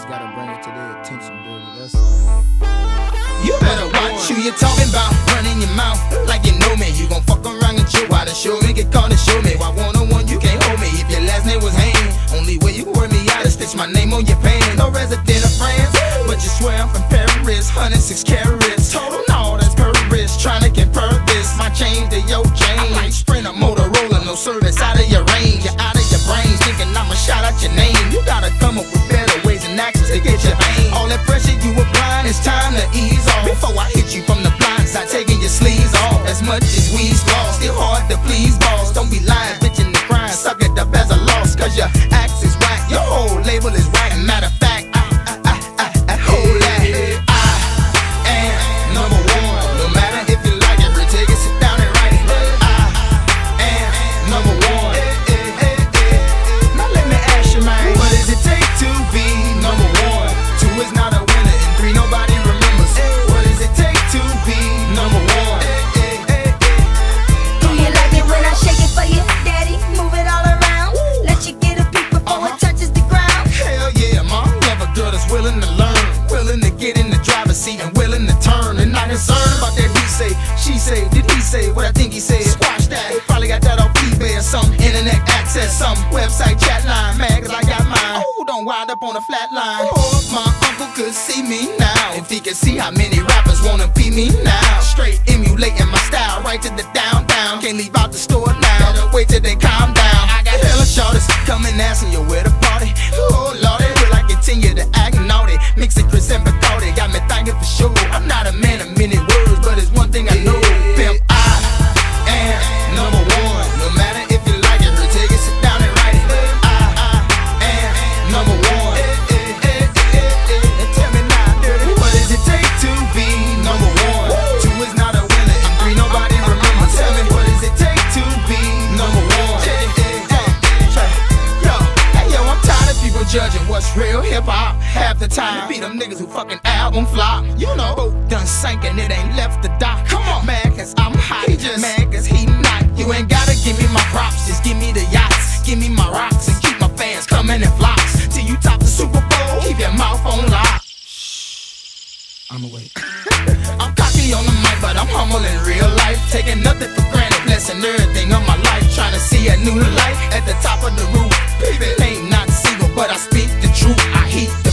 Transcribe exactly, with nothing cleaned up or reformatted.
just gotta bring it to their attention, dirty, that's all. You better watch who you talking about, running your mouth like you know me. You gon' fuck around and chill while to show me, get caught and show me. Why one-on-one you can't hold me if your last name was Hain. Only way you word me out is stitch my name on your pan. No resident of France, but you swear I'm from Paris. one hundred six carats, total, no, that's per wrist. Tryna get per this, my chain to your chain. I'm like Sprinter, Motorola, no service out of your range. You're out of your brains, thinking I'ma shout out your name. You gotta come up with better ways and actions to get your aim. All that pressure you applying, it's time to ease off. Before I hit you from the blind side, taking your sleeves off. As much as we's lost, still hard to please, boss. Don't be lying, bitching and crying, suck it up as a loss. Cause your axe is whack, your whole label is whack. Matter of fact, I, I, I, I, I hold that. I am number one. No matter if you like it, retake it, sit down and write it. I am number one. Now let me ask you, man, what does it take to be number one? Two is not a winner, and three nobody remembers. What does it take to be number one? Do you like it when I shake it for you, daddy? Move it all around. Let you get a peek before it touches the ground. Hell yeah, mom, love a girl that's willing to learn, willing to get in the driver's seat and willing to turn. And not concerned about that he say, she say, did he say what I think he said? Squash that, he probably got that off eBay or something. Internet access, some website chat line, man, cause I got mine. Oh, don't wind up on a flat line. Oh, my uncle could see me now, if he could see how many rappers wanna be me now. Straight emulating my style, right to the down, down. Can't leave out the store now, gotta wait till they calm down. I got hella shorties coming asking you where the party. Oh lordy, will I continue to act naughty? Mix it Chris and Bacardi, got me thinking for sure. I'm not a man of many words, but it's one thing I know. Pimp, I am number one. No matter if you like it, retake it, sit down and write it. I, I am number one. And tell me now, dirty, what does it take to be number one? Two is not a winner, and three nobody remembers. Tell me, what does it take to be number one? Yo, hey yo, I'm tired of people judging what's real hip-hop. Half the time, be them niggas who fucking album flop. You know, boat done sank and it ain't left the dock. Come on, man, cause I'm hot. He just mad cause he not. You ain't gotta give me my props, just give me the yachts. Give me my rocks and keep my fans coming in flocks. Till you top the Super Bowl, keep your mouth on lock. I'ma wait. I'm cocky on the mic, but I'm humble in real life. Taking nothing for granted, blessing everything of my life. Trying to see a new light at the top of the roof. Baby, ain't not single, but I speak the truth. I heat